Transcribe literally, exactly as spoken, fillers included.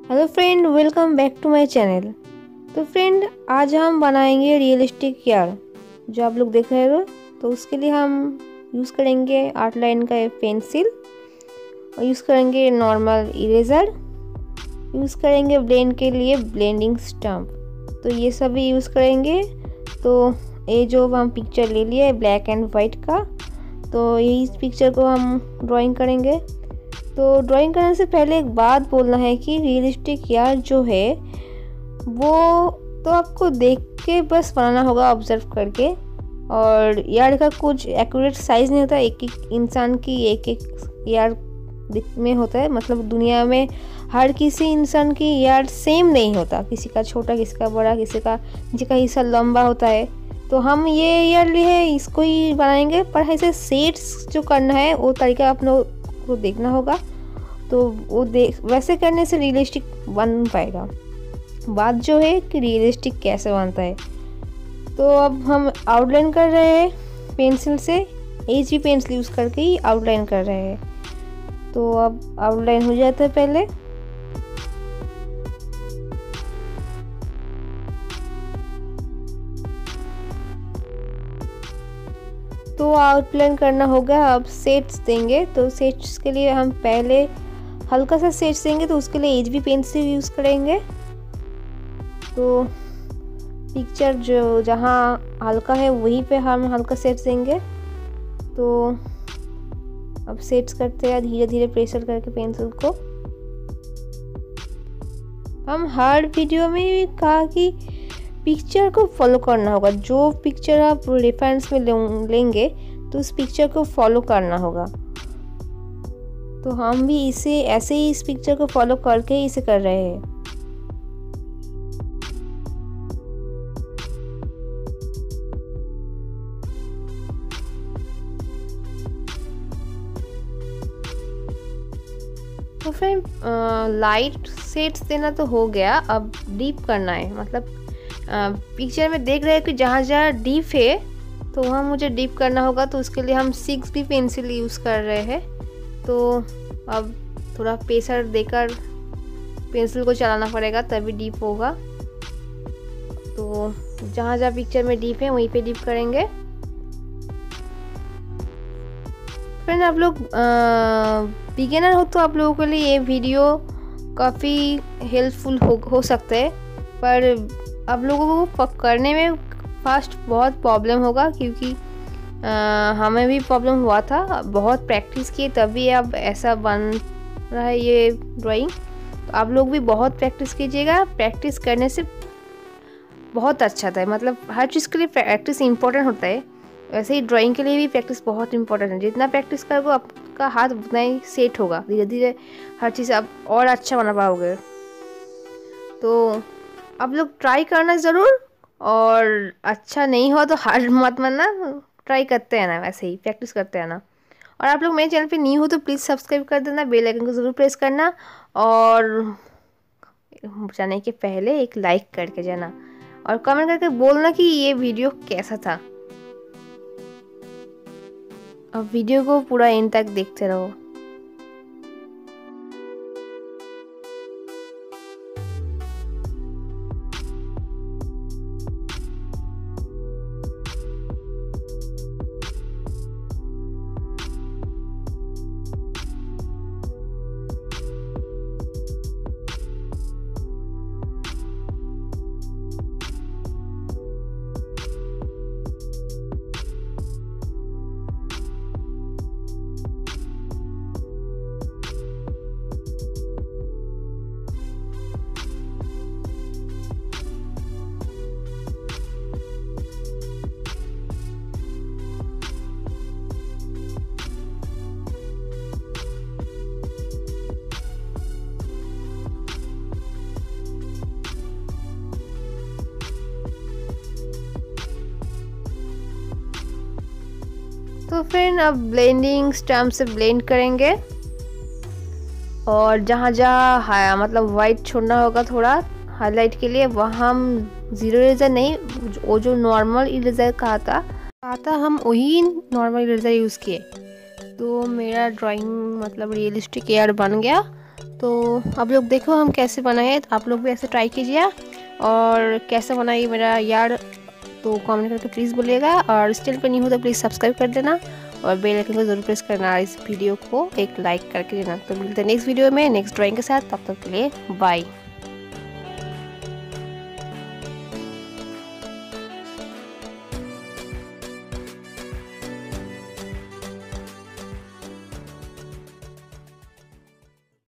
Hello friend, welcome back to my channel. तो friend, आज हम बनाएंगे रियलिस्टिक यार जो आप लोग देख रहे हो। तो उसके लिए हम यूज़ करेंगे आर्ट लाइन का पेंसिल, और यूज़ करेंगे नॉर्मल इरेज़र, यूज़ करेंगे ब्लेंड के लिए ब्लेंडिंग स्टम्प। तो ये सभी यूज़ करेंगे। तो ये जो हम पिक्चर ले लिया है ब्लैक एंड वाइट का, तो यही इस पिक्चर को हम ड्राइंग करेंगे। तो ड्राइंग करने से पहले एक बात बोलना है कि रियलिस्टिक यार जो है वो तो आपको देख के बस बनाना होगा, ऑब्जर्व करके। और यार का कुछ एक्यूरेट साइज़ नहीं होता, एक एक इंसान की एक एक यार में होता है। मतलब दुनिया में हर किसी इंसान की यार सेम नहीं होता, किसी का छोटा, किसी का बड़ा, किसी का नीचे का हिस्सा लंबा होता है। तो हम ये यार लिए है, इसको ही बनाएंगे। पर ऐसे सेट्स जो करना है वो तरीका आप लोग को देखना होगा। तो वो देख वैसे करने से रियलिस्टिक बन पाएगा। बात जो है कि रियलिस्टिक कैसे बनता है। तो अब हम आउटलाइन कर रहे हैं पेंसिल से, एच बी पेंसिल यूज़ करके ही आउटलाइन कर रहे हैं। तो अब आउटलाइन हो जाता है पहले। तो आउटलाइन करना होगा। अब सेट्स देंगे, तो सेट्स के लिए हम पहले हल्का सा सेट्स देंगे, तो उसके लिए एच बी पेंसिल यूज़ करेंगे। तो पिक्चर जो जहाँ हल्का है वहीं पे हम हल्का सेट्स देंगे। तो अब सेट्स करते हैं धीरे धीरे प्रेशर करके पेंसिल को। हम हर वीडियो में भी कहा कि पिक्चर को फॉलो करना होगा। जो पिक्चर आप रेफरेंस में लेंगे तो उस पिक्चर को फॉलो करना होगा। तो हम भी इसे ऐसे ही इस पिक्चर को फॉलो करके ही इसे कर रहे हैं। तो फिर लाइट सेट्स देना तो हो गया। अब डीप करना है। मतलब पिक्चर में देख रहे हैं कि जहाँ जहाँ डीप है तो वहाँ मुझे डीप करना होगा। तो उसके लिए हम सिक्स बी पेंसिल यूज़ कर रहे हैं। तो अब थोड़ा प्रेशर देकर पेंसिल को चलाना पड़ेगा, तभी डीप होगा। तो जहाँ जहाँ पिक्चर में डीप है वहीं पे डीप करेंगे। फ्रेंड, आप लोग बिगिनर हो तो आप लोगों के लिए ये वीडियो काफ़ी हेल्पफुल हो हो सकता है। पर आप लोगों को करने में फर्स्ट बहुत प्रॉब्लम होगा, क्योंकि आ, हमें भी प्रॉब्लम हुआ था। बहुत प्रैक्टिस किए तभी अब ऐसा बन रहा है ये ड्राइंग। तो आप लोग भी बहुत प्रैक्टिस कीजिएगा। प्रैक्टिस करने से बहुत अच्छा था। मतलब हर चीज़ के लिए प्रैक्टिस इम्पोर्टेंट होता है, वैसे ही ड्राइंग के लिए भी प्रैक्टिस बहुत इंपॉर्टेंट है। जितना प्रैक्टिस करोगे आपका हाथ उतना ही सेट होगा। धीरे धीरे हर चीज़ आप और अच्छा बना पाओगे। तो आप लोग ट्राई करना ज़रूर, और अच्छा नहीं हो तो हार मत मानना, ट्राई करते हैं ना, वैसे ही प्रैक्टिस करते हैं ना। और आप लोग मेरे चैनल पे न्यू हो तो प्लीज़ सब्सक्राइब कर देना, बेल आइकन को ज़रूर प्रेस करना, और जाने के पहले एक लाइक करके जाना, और कमेंट करके बोलना कि ये वीडियो कैसा था। अब वीडियो को पूरा एंड तक देखते रहो। तो फिर अब ब्लेंडिंग स्टम्प से ब्लेंड करेंगे, और जहाँ जहाँ मतलब वाइट छोड़ना होगा थोड़ा हाईलाइट के लिए, वहाँ हम ज़ीरो इरेज़र नहीं, वो जो नॉर्मल इरेज़र कहा था कहा था हम वही नॉर्मल इरेज़र यूज़ किए। तो मेरा ड्राइंग मतलब रियलिस्टिक यार बन गया। तो आप लोग देखो हम कैसे बनाए, तो आप लोग भी ऐसे ट्राई कीजिए। और कैसे बनाइए मेरा यार्ड तो कमेंट करके प्लीज़ बोलिएगा। और स्टिल पे नहीं हो तो प्लीज़ सब्सक्राइब कर देना और बेल आइकन को ज़रूर प्रेस करना। इस वीडियो को एक लाइक करके देना। तो मिलते हैं नेक्स्ट वीडियो में नेक्स्ट ड्राइंग के साथ, तब तक के लिए बाय।